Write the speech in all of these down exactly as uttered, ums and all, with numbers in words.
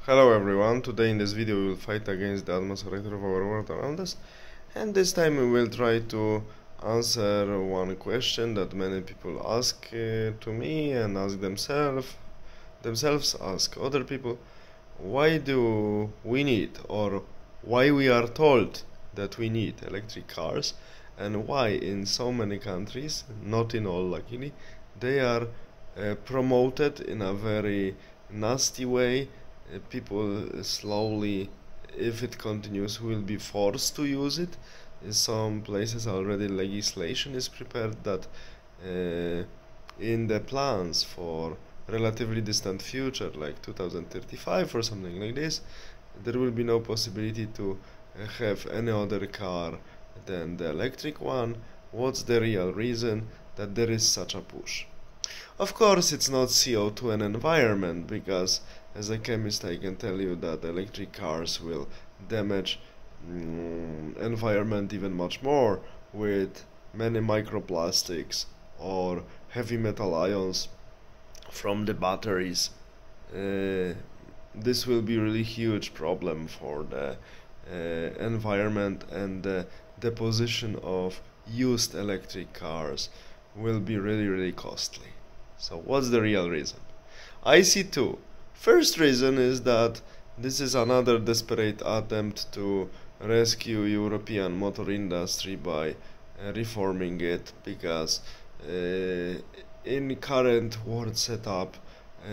Hello everyone, today in this video we will fight against the atmosphere of our world around us, and this time we will try to answer one question that many people ask uh, to me and ask themselves, themselves ask other people. Why do we need, or why we are told that we need electric cars, and why in so many countries, not in all luckily, they are uh, promoted in a very nasty way. Uh, people slowly, if it continues, will be forced to use it. In some places already legislation is prepared that uh, in the plans for relatively distant future, like two thousand thirty-five or something like this, there will be no possibility to uh, have any other car than the electric one. What's the real reason that there is such a push? Of course, it's not C O two and environment, because as a chemist I can tell you that electric cars will damage mm, environment even much more, with many microplastics or heavy metal ions from the batteries. Uh, this will be really huge problem for the uh, environment, and the deposition of used electric cars will be really really costly. So what's the real reason? I see two. First reason is that this is another desperate attempt to rescue European motor industry by uh, reforming it, because uh, in current world setup, uh,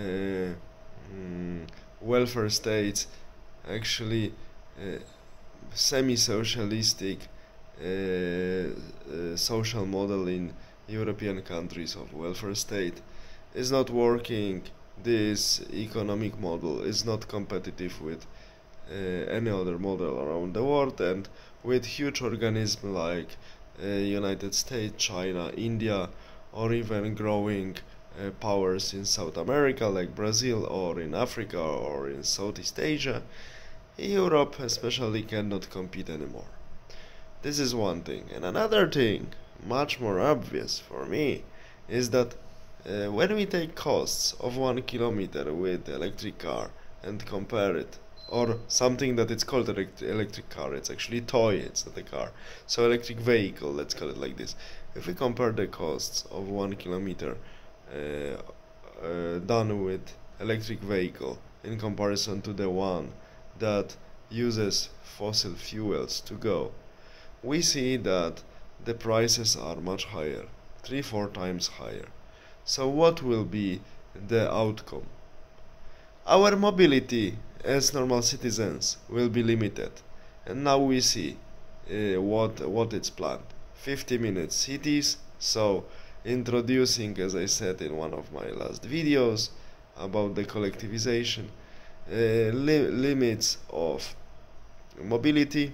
mm, welfare states, actually uh, semi-socialistic uh, uh, social model in European countries of welfare state is not working. This economic model is not competitive with uh, any other model around the world, and with huge organisms like uh, United States, China, India, or even growing uh, powers in South America like Brazil, or in Africa, or in Southeast Asia, Europe especially cannot compete anymore. This is one thing. And another thing, much more obvious for me, is that Uh, when we take costs of one kilometer with electric car and compare it, or something that it's called elect electric car, it's actually toy, it's not a car, so electric vehicle, let's call it like this. If we compare the costs of one kilometer uh, uh, done with electric vehicle in comparison to the one that uses fossil fuels to go, we see that the prices are much higher, three, four times higher. So what will be the outcome? Our mobility as normal citizens will be limited, and now we see uh, what what it's planned. fifty minutes cities, so introducing, as I said in one of my last videos about the collectivization, uh, li limits of mobility.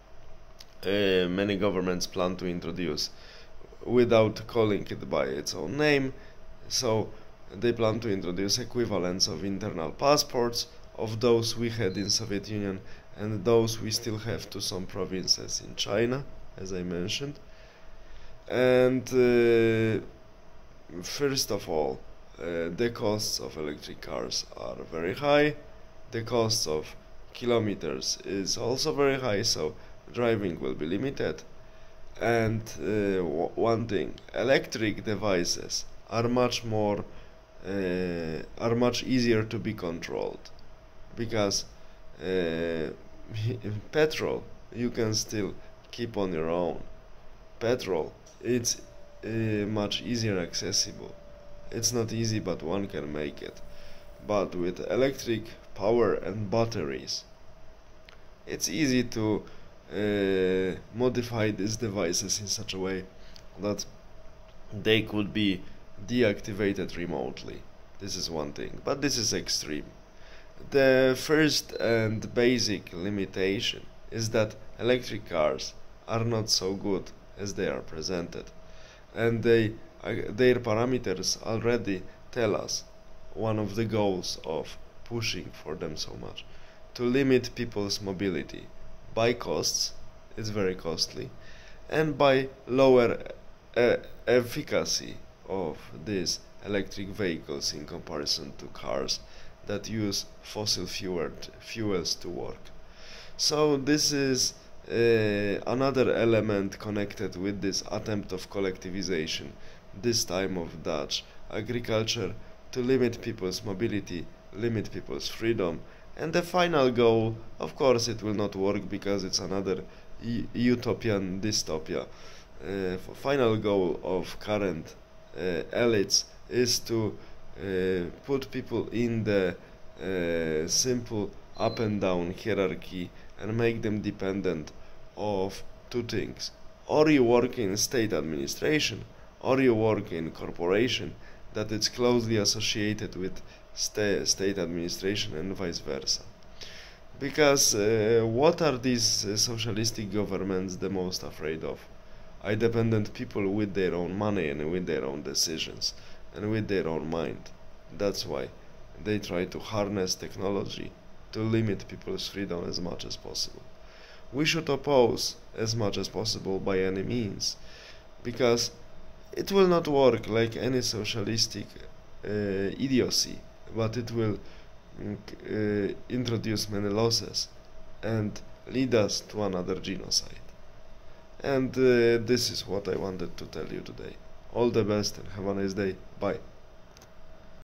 Uh, many governments plan to introduce without calling it by its own name. So they plan to introduce equivalents of internal passports of those we had in Soviet Union and those we still have to some provinces in China, as I mentioned. And uh, first of all, uh, the costs of electric cars are very high. The cost of kilometers is also very high, so driving will be limited. And uh, one thing, electric devices are much more uh, are much easier to be controlled, because uh, petrol you can still keep on your own. Petrol, it's uh, much easier accessible. It's not easy, but one can make it. But with electric power and batteries, it's easy to uh, modify these devices in such a way that they could be deactivated remotely. This is one thing, but this is extreme. The first and basic limitation is that electric cars are not so good as they are presented, and they uh, their parameters already tell us one of the goals of pushing for them so much: to limit people's mobility by costs, it's very costly, and by lower uh, efficacy of these electric vehicles in comparison to cars that use fossil fuel fuels to work. So this is uh, another element connected with this attempt of collectivization, this time of Dutch agriculture, to limit people's mobility, limit people's freedom. And the final goal, of course it will not work because it's another e utopian dystopia. Uh, final goal of current uh, elites is to uh, put people in the uh, simple up and down hierarchy and make them dependent of two things. Or you work in state administration, or you work in corporation that is closely associated with sta state administration and vice versa. Because uh, what are these uh, socialistic governments the most afraid of? Independent people with their own money and with their own decisions and with their own mind. That's why they try to harness technology to limit people's freedom as much as possible. We should oppose as much as possible by any means, because it will not work like any socialistic uh, idiocy, but it will uh, introduce many losses and lead us to another genocide. And uh, this is what I wanted to tell you today. All the best and have a nice day. Bye.